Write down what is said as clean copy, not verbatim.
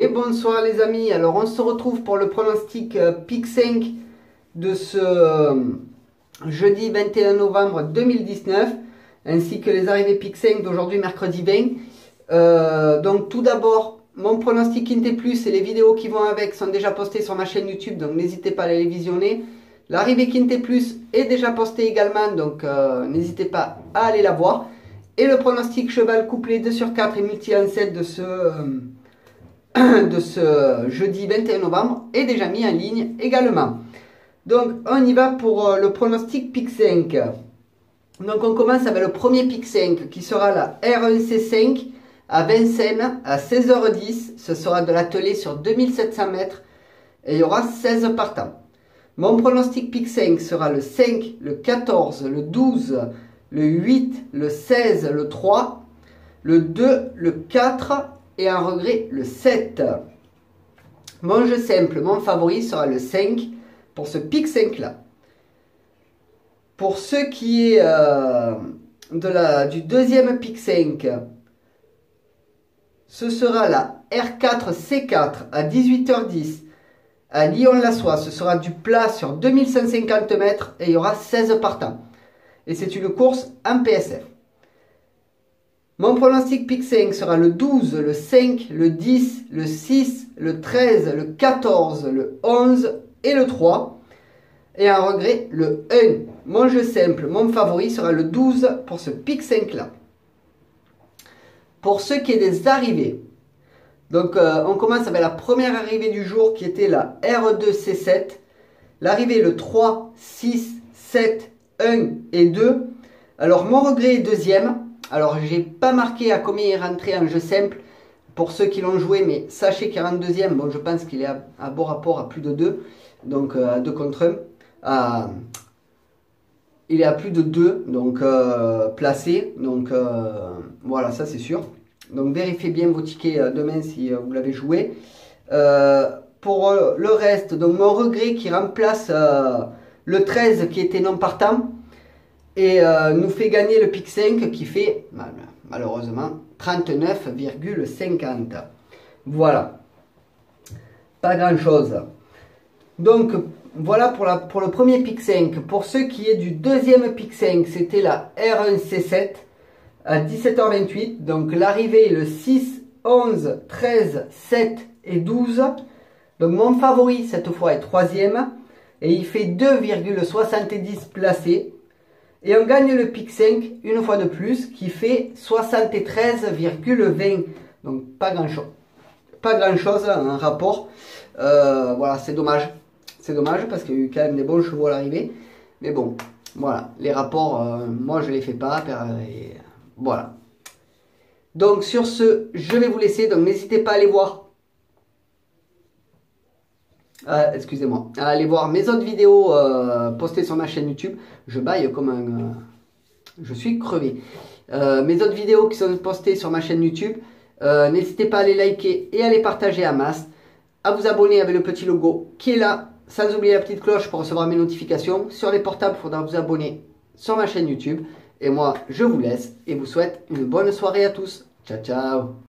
Et bonsoir les amis, alors on se retrouve pour le pronostic Pick 5 de ce jeudi 21 novembre 2019 ainsi que les arrivées Pick 5 d'aujourd'hui mercredi 20. Donc tout d'abord, mon pronostic Quinté Plus et les vidéos qui vont avec sont déjà postées sur ma chaîne YouTube, donc n'hésitez pas à aller les visionner. L'arrivée Quinté Plus est déjà postée également, donc n'hésitez pas à aller la voir. Et le pronostic cheval couplé 2 sur 4 et multi en 7 de ce jeudi 21 novembre est déjà mis en ligne également. Donc on y va pour le pronostic Pick 5. Donc on commence avec le premier Pick 5 qui sera la R1C5 à Vincennes à 16h10. Ce sera de l'attelé sur 2700 mètres et il y aura 16 partants. Mon pronostic Pick 5 sera le 5, le 14, le 12, le 8, le 16, le 3, le 2, le 4 et un regret le 7. Mon jeu simple, mon favori sera le 5 pour ce Pick 5 là. Pour ce qui est du deuxième Pick 5, ce sera la R4C4 à 18h10 à Lyon-la-Soie. Ce sera du plat sur 2150 mètres et il y aura 16 partants. Et c'est une course en PSF. Mon pronostic Pick 5 sera le 12, le 5, le 10, le 6, le 13, le 14, le 11 et le 3. Et un regret, le 1. Mon jeu simple, mon favori sera le 12 pour ce Pick 5 là. Pour ce qui est des arrivées, donc on commence avec la première arrivée du jour qui était la R2C7. L'arrivée le 3, 6, 7, 1 et 2. Alors mon regret est deuxième. Alors j'ai pas marqué à combien il est rentré en jeu simple pour ceux qui l'ont joué, mais sachez qu'il rentre deuxième. Bon, je pense qu'il est à bon rapport à plus de 2. Donc à 2 contre 1. Il est à plus de 2, donc placé. Donc voilà, ça c'est sûr. Donc vérifiez bien vos tickets demain si vous l'avez joué. Pour le reste, donc mon regret qui remplace le 13 qui était non partant. Et nous fait gagner le Pick 5 qui fait malheureusement 39,50. Voilà. Pas grand chose. Donc voilà pour le premier Pick 5. Pour ce qui est du deuxième Pick 5, c'était la R1C7 à 17h28. Donc l'arrivée est le 6, 11, 13, 7 et 12. Donc mon favori cette fois est troisième. Et il fait 2,70 placés. Et on gagne le Pick 5 une fois de plus qui fait 73,20. Donc pas grand chose. Pas grand chose en rapport. Voilà, c'est dommage. C'est dommage parce qu'il y a eu quand même des bons chevaux à l'arrivée. Mais bon, voilà. Les rapports, moi je les fais pas. Et voilà. Donc sur ce, je vais vous laisser. Donc n'hésitez pas à aller voir. Excusez-moi, à aller voir mes autres vidéos postées sur ma chaîne YouTube. Je baille comme un... Je suis crevé. Mes autres vidéos qui sont postées sur ma chaîne YouTube. N'hésitez pas à les liker et à les partager à masse. À vous abonner avec le petit logo qui est là. Sans oublier la petite cloche pour recevoir mes notifications. Sur les portables, il faudra vous abonner sur ma chaîne YouTube. Et moi, je vous laisse et vous souhaite une bonne soirée à tous. Ciao, ciao.